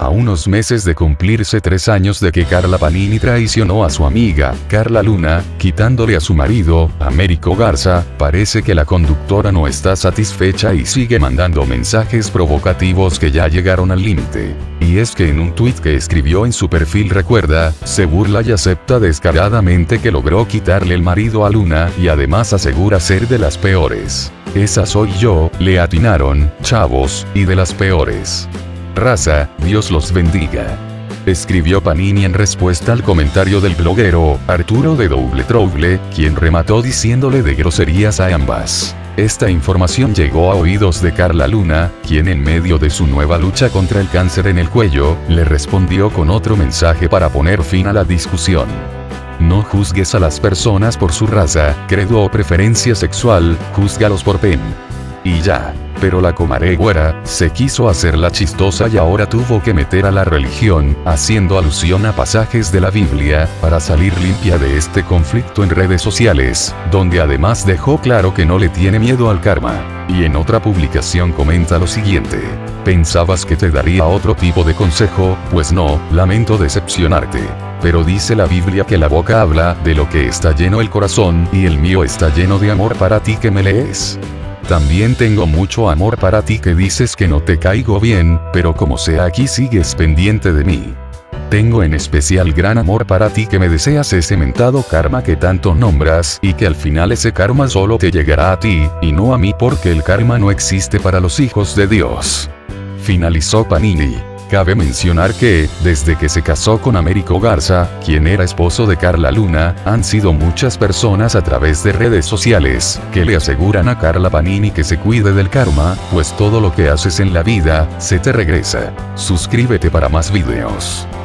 A unos meses de cumplirse 3 años de que Carla Panini traicionó a su amiga, Carla Luna, quitándole a su marido, Américo Garza, parece que la conductora no está satisfecha y sigue mandando mensajes provocativos que ya llegaron al límite. Y es que en un tuit que escribió en su perfil recuerda, se burla y acepta descaradamente que logró quitarle el marido a Luna y además asegura ser de las peores. Esa soy yo, le atinaron, chavos, y de las peores. Raza, Dios los bendiga. Escribió Panini en respuesta al comentario del bloguero, Arturo de Double Trouble, quien remató diciéndole de groserías a ambas. Esta información llegó a oídos de Carla Luna, quien en medio de su nueva lucha contra el cáncer en el cuello, le respondió con otro mensaje para poner fin a la discusión. No juzgues a las personas por su raza, credo o preferencia sexual, júzgalos por pen. Y ya. Pero la comadre güera se quiso hacer la chistosa y ahora tuvo que meter a la religión, haciendo alusión a pasajes de la Biblia, para salir limpia de este conflicto en redes sociales, donde además dejó claro que no le tiene miedo al karma. Y en otra publicación comenta lo siguiente: ¿pensabas que te daría otro tipo de consejo? Pues no, lamento decepcionarte. Pero dice la Biblia que la boca habla de lo que está lleno el corazón, y el mío está lleno de amor para ti que me lees. También tengo mucho amor para ti que dices que no te caigo bien, pero como sea aquí sigues pendiente de mí. Tengo en especial gran amor para ti que me deseas ese mentado karma que tanto nombras y que al final ese karma solo te llegará a ti, y no a mí porque el karma no existe para los hijos de Dios. Finalizó Panini. Cabe mencionar que, desde que se casó con Américo Garza, quien era esposo de Carla Luna, han sido muchas personas a través de redes sociales, que le aseguran a Carla Panini que se cuide del karma, pues todo lo que haces en la vida, se te regresa. Suscríbete para más videos.